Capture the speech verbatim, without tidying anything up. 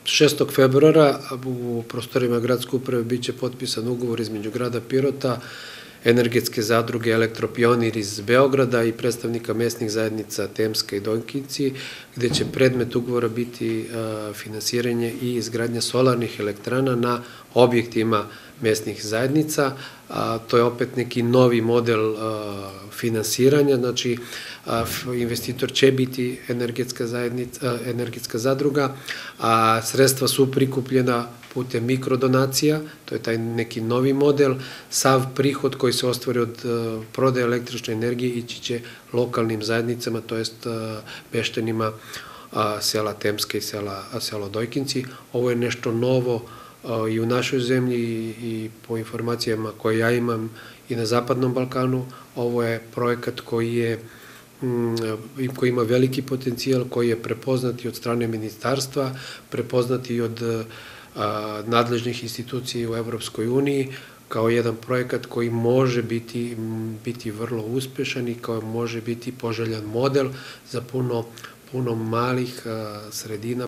šestog februara u prostorima gradske uprave biće potpisan ugovor između grada Pirota, energetske zadruge Elektropionir iz Beograda i predstavnika mesnih zajednica Temska i Dojkinci, gde će predmet ugovora biti finansiranje i izgradnja solarnih elektrana na objektima mesnih zajednica. To je opet neki novi model finansiranja, znači investitor će biti energetska zadruga, a sredstva su prikupljena putem mikrodonacija, to je taj neki novi model. Sav prihod koji se ostvari od prodaje električne energije ići će lokalnim zajednicama, to jest meštanima sela Temska i sela Dojkinci. Ovo je nešto novo i u našoj zemlji i po informacijama koje ja imam i na Zapadnom Balkanu. Ovo je projekat koji je koji ima veliki potencijal, koji je prepoznat i od strane ministarstva, prepoznat i od nadležnih institucija u Evropskoj uniji, kao jedan projekat koji može biti vrlo uspešan i kao može biti poželjan model za puno malih sredina